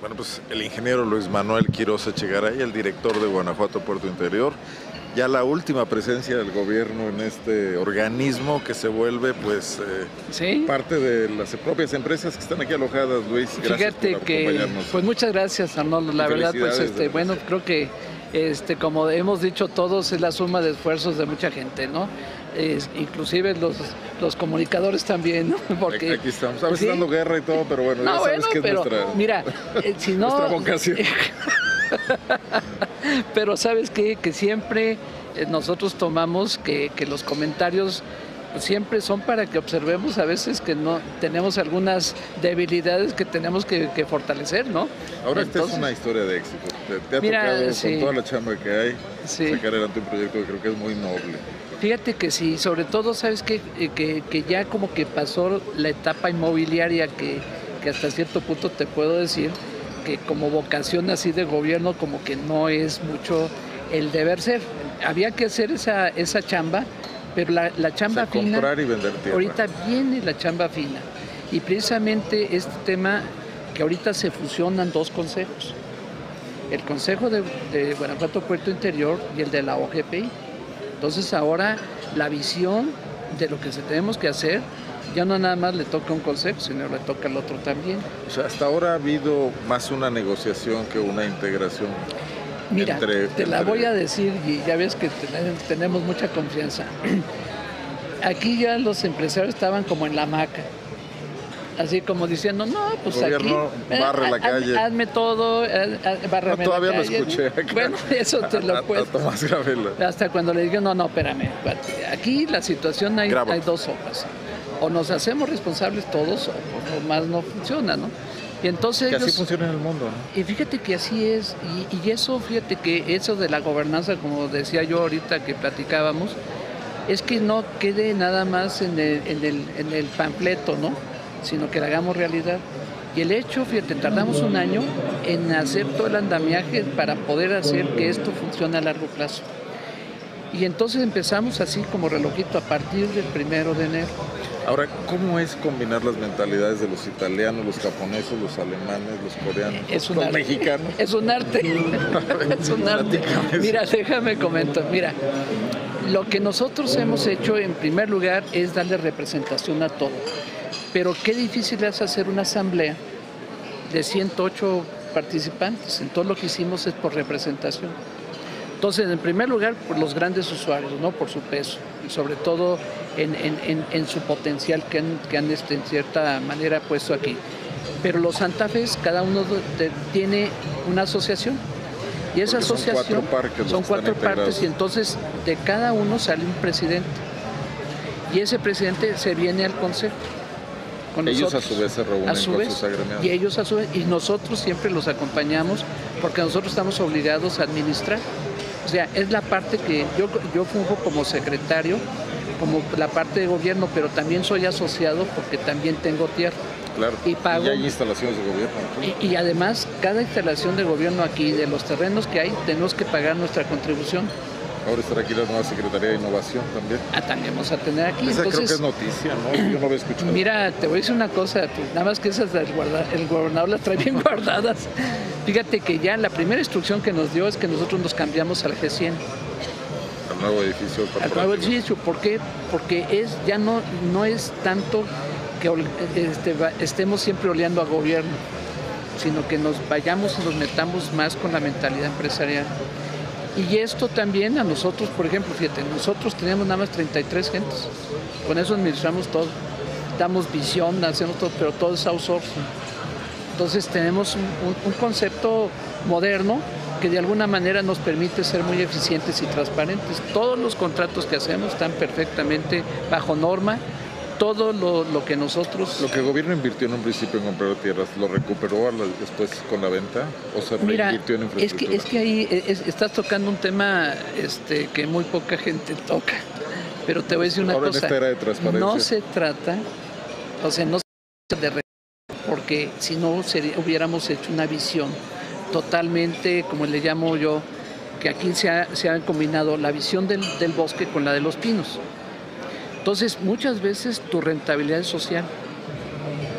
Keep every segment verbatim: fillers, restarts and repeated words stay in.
Bueno, pues el ingeniero Luis Manuel Quiroz Echegaray, el director de Guanajuato Puerto Interior, ya la última presencia del gobierno en este organismo que se vuelve pues eh, ¿sí? parte de las propias empresas que están aquí alojadas, Luis. Gracias. Fíjate por que, acompañarnos. Pues muchas gracias, Arnoldo. La verdad, pues este, bueno, creo que este, como hemos dicho todos, es la suma de esfuerzos de mucha gente, ¿no? Es, inclusive los, los comunicadores también, ¿no? Porque aquí estamos, a veces ¿sí? dando guerra y todo, pero bueno, no, ya sabes bueno, que es pero, nuestra, mira, eh, si no, nuestra vocación. Pero sabes qué? Que siempre eh, nosotros tomamos que, que los comentarios pues, siempre son para que observemos a veces que no tenemos algunas debilidades que tenemos que, que fortalecer, ¿no? Ahora Entonces, esta es una historia de éxito. Te, te ha mira, tocado sí. con toda la chamba que hay sí. sacar adelante un proyecto que creo que es muy noble. Fíjate que sí, sobre todo, sabes que, que, que ya como que pasó la etapa inmobiliaria que, que hasta cierto punto te puedo decir que como vocación así de gobierno como que no es mucho el deber ser. Había que hacer esa, esa chamba, pero la, la chamba o sea, fina, comprar y vender tierra. Ahorita viene la chamba fina. Y precisamente este tema que ahorita se fusionan dos consejos. El Consejo de, de Guanajuato Puerto Interior y el de la O G P I. Entonces ahora la visión de lo que se tenemos que hacer ya no nada más le toca un consejo, sino le toca al otro también. O sea, hasta ahora ha habido más una negociación que una integración. Mira, entre, te la entre... voy a decir y ya ves que tenemos mucha confianza. Aquí ya los empresarios estaban como en la hamaca. Así como diciendo, no, pues el gobierno aquí barre la calle. Hazme todo, bárrame no, todavía la calle. Lo escuché. Bueno, eso te lo puedo. Tomás Gravela. Hasta cuando le digo, no, no, espérame. Aquí la situación hay, hay dos sopas. O nos hacemos responsables todos o, o más no funciona, ¿no? Y entonces que ellos, así funciona en el mundo, ¿no? Y fíjate que así es. Y, y eso, fíjate que eso de la gobernanza, como decía yo ahorita que platicábamos, es que no quede nada más en el, en el, en el panfleto, ¿no? Sino que la hagamos realidad. Y el hecho, fíjate, tardamos un año en hacer todo el andamiaje para poder hacer que esto funcione a largo plazo. Y entonces empezamos así como relojito a partir del primero de enero. Ahora, ¿cómo es combinar las mentalidades de los italianos, los japoneses, los alemanes, los coreanos, es un los arte. mexicanos? Es un arte. Es un arte. Mira, déjame comentar. Mira, lo que nosotros hemos hecho en primer lugar es darle representación a todo. Pero qué difícil es hacer una asamblea de ciento ocho participantes. Entonces lo que hicimos es por representación. Entonces, en primer lugar, por los grandes usuarios, ¿no? Por su peso, y sobre todo en, en, en, en su potencial que han, que han este, en cierta manera puesto aquí. Pero los Santa Fes, cada uno de, tiene una asociación. Y esa Porque asociación son cuatro parques, son cuatro partes y entonces de cada uno sale un presidente. Y ese presidente se viene al consejo. Con ellos nosotros, a su vez se reúnen a su con vez, sus agremiados. Y ellos a su vez, y nosotros siempre los acompañamos porque nosotros estamos obligados a administrar. O sea, es la parte que yo, yo funjo como secretario, como la parte de gobierno, pero también soy asociado porque también tengo tierra. Claro, y, pago, y hay instalaciones de gobierno. Y, y además, cada instalación de gobierno aquí, de los terrenos que hay, tenemos que pagar nuestra contribución. Ahora estará aquí la nueva Secretaría de Innovación también. Ah, también vamos a tener aquí. Esa Entonces, creo que es noticia, ¿no? Yo no había escuchado. Mira, te voy a decir una cosa, pues, nada más que esas del guarda, el gobernador las trae bien guardadas. Fíjate que ya la primera instrucción que nos dio es que nosotros nos cambiamos al G cien. Al nuevo edificio. Al nuevo edificio, ¿por qué? Porque es, ya no, no es tanto que este, estemos siempre oleando a gobierno, sino que nos vayamos y nos metamos más con la mentalidad empresarial. Y esto también a nosotros, por ejemplo, fíjate, nosotros tenemos nada más treinta y tres gentes, con eso administramos todo, damos visión, hacemos todo, pero todo es outsourcing. Entonces tenemos un, un, un concepto moderno que de alguna manera nos permite ser muy eficientes y transparentes. Todos los contratos que hacemos están perfectamente bajo norma. Todo lo, lo que nosotros... Lo que el gobierno invirtió en un principio en comprar tierras, ¿lo recuperó después con la venta o se Mira, reinvirtió en infraestructura? Es que, es que ahí es, estás tocando un tema este, que muy poca gente toca, pero te voy a decir una Ahora cosa, en esta era de transparencia. No se trata, o sea, no se trata de... porque si no sería, hubiéramos hecho una visión totalmente, como le llamo yo, que aquí se ha, se ha combinado la visión del, del bosque con la de los pinos. Entonces, muchas veces tu rentabilidad es social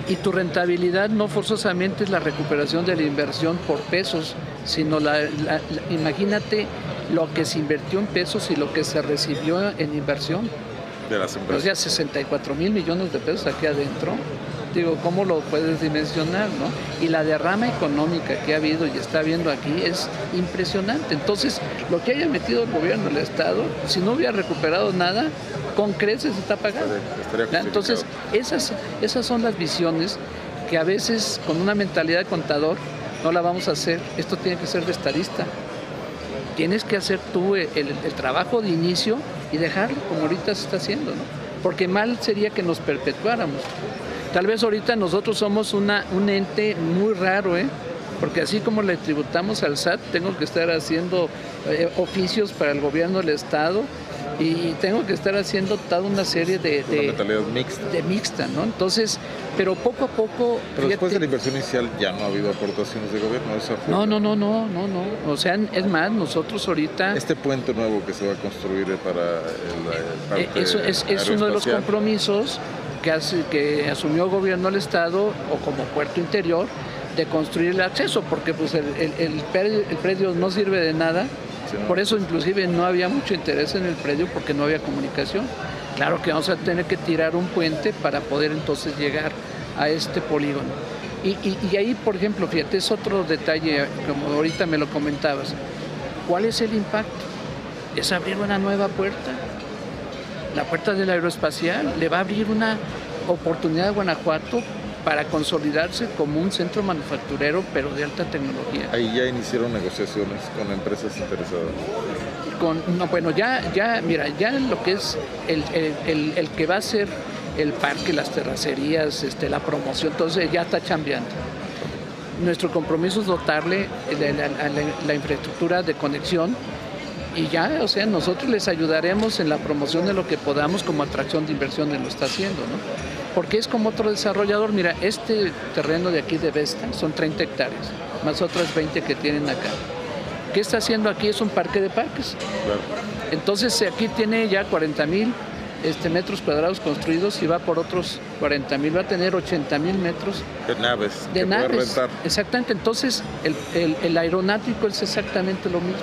Y tu rentabilidad no forzosamente es la recuperación de la inversión por pesos, sino la, la, la, imagínate lo que se invirtió en pesos y lo que se recibió en inversión. De las empresas. O sea, sesenta y cuatro mil millones de pesos aquí adentro. Digo, ¿cómo lo puedes dimensionar, no? Y la derrama económica que ha habido y está habiendo aquí es impresionante. Entonces, lo que haya metido el gobierno, el Estado, si no hubiera recuperado nada, con creces está pagado. Entonces, esas, esas son las visiones que a veces con una mentalidad de contador no la vamos a hacer. Esto tiene que ser de estadista. Tienes que hacer tú el, el, el trabajo de inicio y dejarlo como ahorita se está haciendo, ¿no? Porque mal sería que nos perpetuáramos. Tal vez ahorita nosotros somos una, un ente muy raro, ¿eh? Porque así como le tributamos al S A T, tengo que estar haciendo eh, oficios para el gobierno del Estado y tengo que estar haciendo toda una serie de... de una mentalidad mixta. De mixta, ¿no? Entonces, pero poco a poco... Pero fíjate, después de la inversión inicial ya no ha habido aportaciones de gobierno. Esa fue no, no, no, no, no, no. O sea, es más, nosotros ahorita... Este puente nuevo que se va a construir para el, el parte Eso es, es uno de los compromisos que, hace, que asumió el gobierno del Estado o como puerto interior de construir el acceso, porque pues el, el, el, predio, el predio no sirve de nada. Sí, no. Por eso inclusive no había mucho interés en el predio porque no había comunicación. Claro que vamos a tener que tirar un puente para poder entonces llegar a este polígono. Y, y, y ahí, por ejemplo, fíjate, es otro detalle, como ahorita me lo comentabas. ¿Cuál es el impacto? Es abrir una nueva puerta. La puerta del aeroespacial le va a abrir una oportunidad a Guanajuato para consolidarse como un centro manufacturero, pero de alta tecnología. Ahí ya iniciaron negociaciones con empresas interesadas. Con, no, bueno, ya, ya, mira, ya lo que es el, el, el, el que va a ser el parque, las terracerías, este, la promoción, entonces ya está chambeando. Nuestro compromiso es dotarle la, la, la, la infraestructura de conexión y ya, o sea, nosotros les ayudaremos en la promoción de lo que podamos como atracción de inversión, lo está haciendo, ¿no? Porque es como otro desarrollador. Mira, este terreno de aquí de Vesta son treinta hectáreas, más otras veinte que tienen acá. ¿Qué está haciendo aquí? Es un parque de parques. Claro. Entonces aquí tiene ya cuarenta mil este, metros cuadrados construidos y va por otros cuarenta mil, va a tener ochenta mil metros de naves. De naves, exactamente. Entonces el, el, el aeronáutico es exactamente lo mismo.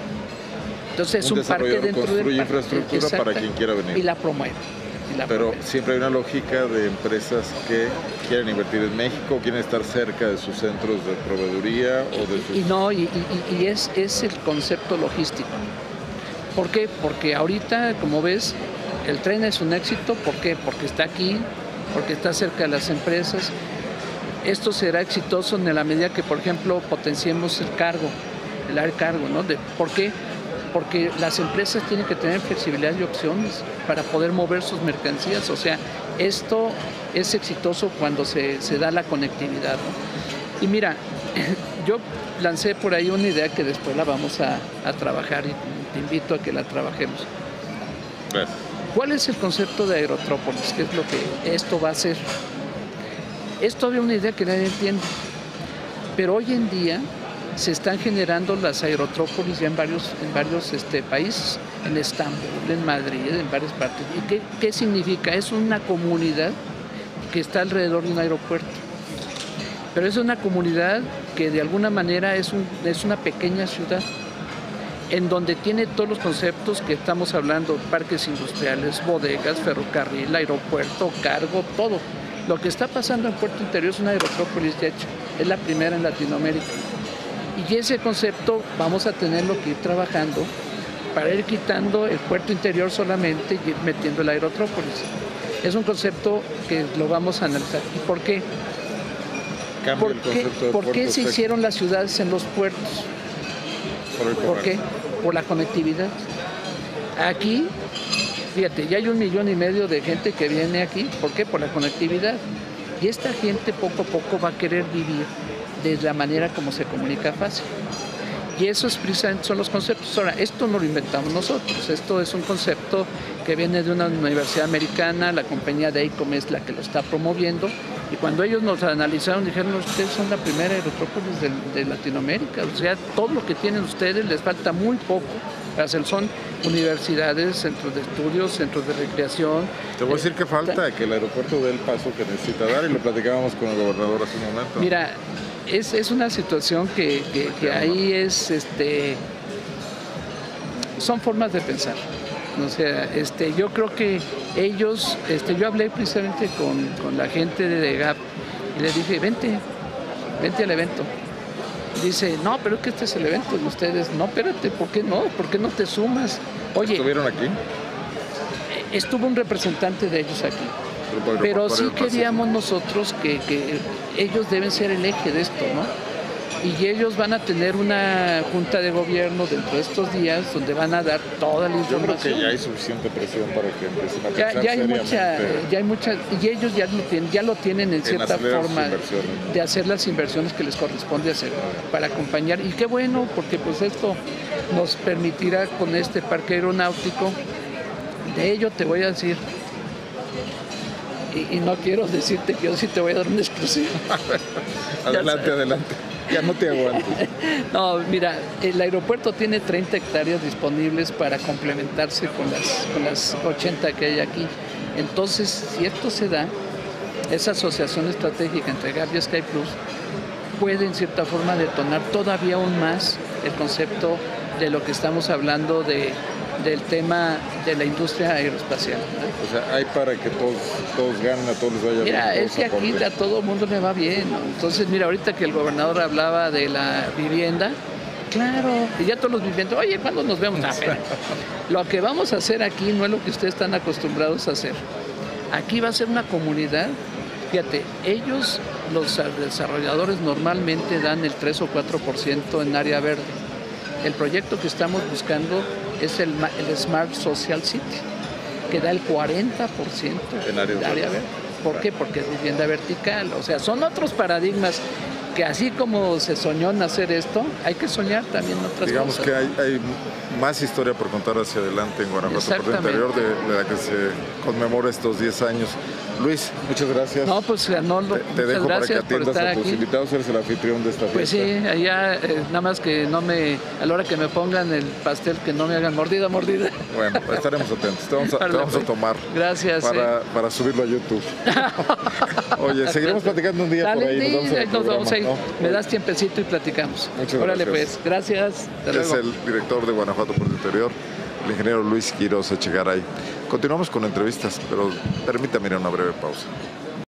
Entonces es un, un parque dentro del parque. Infraestructura para quien quiera venir. Y la promueve. La Pero promueve. Siempre hay una lógica de empresas que quieren invertir en México, quieren estar cerca de sus centros de proveeduría o de sus... Y no, y, y, y es, es el concepto logístico. ¿Por qué? Porque ahorita, como ves, el tren es un éxito. ¿Por qué? Porque está aquí, porque está cerca de las empresas. Esto será exitoso en la medida que, por ejemplo, potenciemos el cargo, el air cargo, ¿no? De, ¿por qué? Porque las empresas tienen que tener flexibilidad y opciones para poder mover sus mercancías. O sea, esto es exitoso cuando se, se da la conectividad, ¿no? Y mira, yo lancé por ahí una idea que después la vamos a, a trabajar y te invito a que la trabajemos. Gracias. ¿Cuál es el concepto de aerotrópolis? ¿Qué es lo que esto va a hacer? Es todavía una idea que nadie entiende, pero hoy en día se están generando las aerotrópolis ya en varios, en varios este, países, en Estambul, en Madrid, en varias partes. ¿Y qué, qué significa? Es una comunidad que está alrededor de un aeropuerto. Pero es una comunidad que de alguna manera es, un, es una pequeña ciudad, en donde tiene todos los conceptos que estamos hablando, parques industriales, bodegas, ferrocarril, aeropuerto, cargo, todo. Lo que está pasando en Puerto Interior es una aerotrópolis, de hecho, es la primera en Latinoamérica. Y ese concepto vamos a tenerlo que ir trabajando para ir quitando el puerto interior solamente y ir metiendo el aerotrópolis. Es un concepto que lo vamos a analizar. ¿Y por qué? Cambia ¿Por el qué, concepto de ¿por qué puerto se seco. hicieron las ciudades en los puertos? Por el ¿Por qué? Por la conectividad. Aquí, fíjate, ya hay un millón y medio de gente que viene aquí. ¿Por qué? Por la conectividad. Y esta gente poco a poco va a querer vivir de la manera como se comunica fácil. Y esos precisamente son los conceptos. Ahora, esto no lo inventamos nosotros, esto es un concepto que viene de una universidad americana, la compañía de AECOM es la que lo está promoviendo, Y cuando ellos nos analizaron, dijeron, ustedes son la primera aerópolis de, de Latinoamérica, o sea, todo lo que tienen ustedes les falta muy poco para hacer. Son universidades, centros de estudios, centros de recreación. Te voy a decir que falta, que el aeropuerto dé el paso que necesita dar, y lo platicábamos con el gobernador hace un momento. Mira, es, es una situación que, que, que ahí es, este, son formas de pensar. O sea, este, yo creo que ellos, este, yo hablé precisamente con, con la gente de G A P y les dije, vente, vente al evento. Dice, no, pero es que este es el evento de ustedes. No, espérate, ¿por qué no? ¿Por qué no te sumas? Oye, ¿estuvieron aquí? Estuvo un representante de ellos aquí. Pero, pero sí queríamos nosotros que, que ellos deben ser el eje de esto, ¿no? Y ellos van a tener una junta de gobierno dentro de estos días donde van a dar toda la información. Yo creo que ya hay suficiente presión para que empiecen a pensar ya, ya hay mucha, ya hay mucha, y ellos ya lo tienen, ya lo tienen en cierta en forma de hacer las inversiones que les corresponde hacer para acompañar. Y qué bueno, porque pues esto nos permitirá con este parque aeronáutico. De ello te voy a decir, y, y no quiero decirte que yo sí te voy a dar una exclusiva. Adelante, adelante. Ya no te aguantes. No, mira, el aeropuerto tiene treinta hectáreas disponibles para complementarse con las, con las ochenta que hay aquí. Entonces, si esto se da, esa asociación estratégica entre G A P y SkyPlus puede en cierta forma detonar todavía aún más el concepto de lo que estamos hablando de, del tema de la industria aeroespacial, ¿no? O sea, hay para que todos, todos ganen, a todos les vaya bien. Mira, es que aquí a todo el mundo le va bien, ¿no? Entonces, mira, ahorita que el gobernador hablaba de la vivienda, claro, y ya todos los viviendas, oye, ¿cuándo nos vemos? Ah, lo que vamos a hacer aquí no es lo que ustedes están acostumbrados a hacer. Aquí va a ser una comunidad, fíjate, ellos, los desarrolladores, normalmente dan el tres o cuatro por ciento en área verde. El proyecto que estamos buscando es el, el Smart Social City, que da el cuarenta por ciento en área verde. ¿Por qué? Porque es vivienda vertical. O sea, son otros paradigmas que así como se soñó en hacer esto, hay que soñar también otras Digamos cosas. Digamos que hay, hay más historia por contar hacia adelante en Guanajuato por el interior, de, de la que se conmemora estos diez años. Luis, muchas gracias. No, pues no, te, te dejo para que atiendas a tus aquí. invitados, eres el anfitrión de esta fiesta. Pues sí, allá eh, nada más que no me, a la hora que me pongan el pastel, que no me hagan mordida, mordida. Bueno, estaremos atentos, te vamos a, te vamos a tomar. Gracias. Para, eh. para subirlo a YouTube. Oye, seguiremos platicando un día Dale, por ahí. Sí, nos vamos, nos vamos ahí. ¿no? Me das tiempecito y platicamos. Muchas Órale, gracias. pues, gracias. Hasta es luego. el director de Guanajuato por el Interior, el ingeniero Luis Quiroz Echegaray. Continuamos con entrevistas, pero permítame ir a una breve pausa.